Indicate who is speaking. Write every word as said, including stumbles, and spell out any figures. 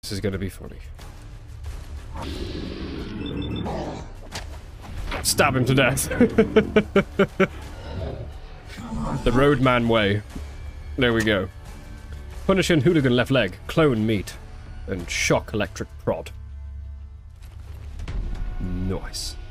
Speaker 1: This is gonna be funny. Stab him to death. The Roadman way. There we go. Punishing hooligan left leg, clone meat, and shock electric prod. Nice.